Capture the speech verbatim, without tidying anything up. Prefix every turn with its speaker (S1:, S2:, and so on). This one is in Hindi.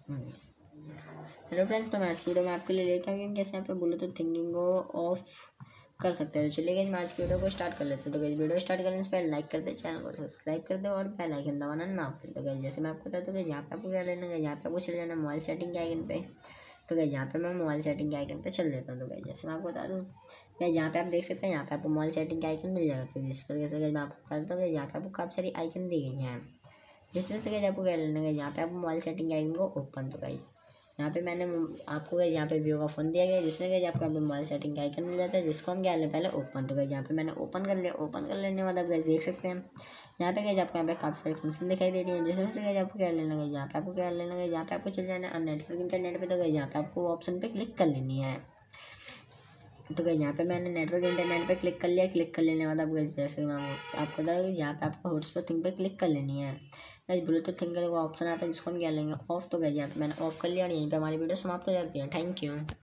S1: हेलो फ्रेंड्स, तो मैं आज की वीडियो में आपके लिए लेकर आऊँ कैसे यहाँ पे ब्लूटूथ थिंकिंग को ऑफ कर सकते हैं। तो चलिए गाइस, मैं आज की वीडियो को स्टार्ट कर लेते हैं। तो गाइस, वीडियो स्टार्ट करने से पहले लाइक कर दे, चैनल को सब्सक्राइब कर दे और बेल आइकन दबाना ना भूलें। तो गाइस, जैसे मैं आपको बताता हूँ कि यहाँ पे आपको क्या लेना है, यहाँ पे आपको चले जाना मोबाइल सेटिंग के आइकन पे। तो गाइस, यहाँ पे मैं मोबाइल सेटिंग के आइकन पे चल देता हूँ। तो गाइस, जैसे मैं आपको बता दूँ गाइस, यहाँ पे आप देख सकते हैं, यहाँ पे आपको मोबाइल सेटिंग का आइकन मिल जाएगा। तो जिस तरीके से गाइस मैं आपको बताता हूँ कि यहाँ पे आपको काफ़ी सारी आइकन दी गई हैं। जिस तरह से गाइस आपको क्या लेना है, यहाँ पे आपको मोबाइल सेटिंग आइकन को ओपन। तो गाइस, यहाँ पे मैंने आपको गाइस यहाँ पे वीवो का फ़ोन दिया गया है, जिसमें गाइस आपको यहाँ पे मोबाइल सेटिंग का आइकन मिल जाता है, जिसको हम क्या लें पहले ओपन। तो गाइस, यहाँ पे मैंने ओपन कर लिया। ओपन कर लेने के बाद आप गाइस देख सकते हैं, यहाँ पे गाइस आपको यहाँ पे काफ़ी सारी फंक्शन दिखाई दे रही है। जिसमें से गाइस आपको क्या लेना है, यहाँ पे आपको क्या लेना है, यहाँ पे आपको चल जाना है नेटवर्क इंटरनेट पे। तो गाइस, यहाँ पे आपको ऑप्शन पे क्लिक कर लेनी है। तो गाइस, यहाँ पे मैंने नेटवर्क इंटरनेट पे क्लिक कर लिया। क्लिक कर लेने के बाद आप गाइस जैसे मैं आपको बता दूँ, यहाँ पे आपको हॉटस्पॉट थिंग पे क्लिक कर लेनी है। गाइस, ब्लूटूथ थिंकर का ऑप्शन आता है, जिसको हम क्या लेंगे ऑफ। तो गाइस, यहाँ पे मैंने ऑफ कर लिया और यहीं पे हमारी वीडियो समाप्त हो जाती है। Thank you.